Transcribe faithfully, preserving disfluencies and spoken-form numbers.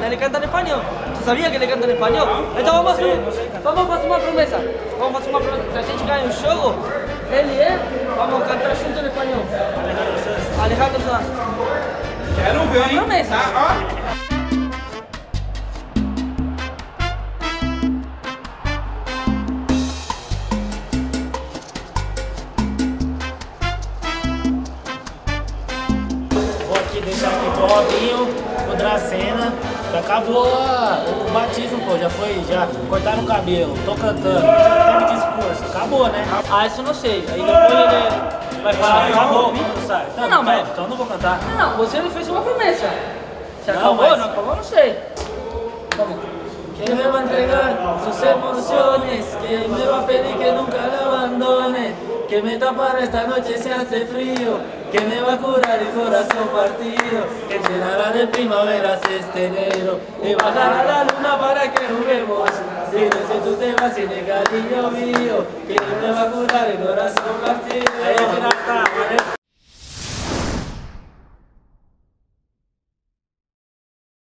ele canta en español. ¿Tú sabías que ele canta en español? Então vamos fazer, vamos fazer uma promessa. Vamos fazer uma promessa. Se a gente ganha o jogo, ele é, vamos cantar junto em espanhol. Alejandro Sanz. Quero ver, hein? Promessa. Ah, Vou aqui deixar aqui pro Robinho, o Dracena. Já acabou a- o batismo, pô, já foi, já cortaram o cabelo, tô cantando, já teve discurso, acabou, né? Ah, isso eu não sei. Aí depois ele vai falar. Acabou, não sai. Tá, Não, mas- então eu não vou cantar. Não, não, você me fez uma promessa. Se Não, acabou, mas- não acabou, não sei. Vamos. Que me va a entregar sus emociones, que me va a pedir que nunca la abandone, que me tapará esta noche si hace frío, que me va a curar el corazón partido, que llenará de primaveras este enero, y bajará la luna para que juguemos, si no si tú te vas sin el cariño mío, que me va a curar el corazón partido.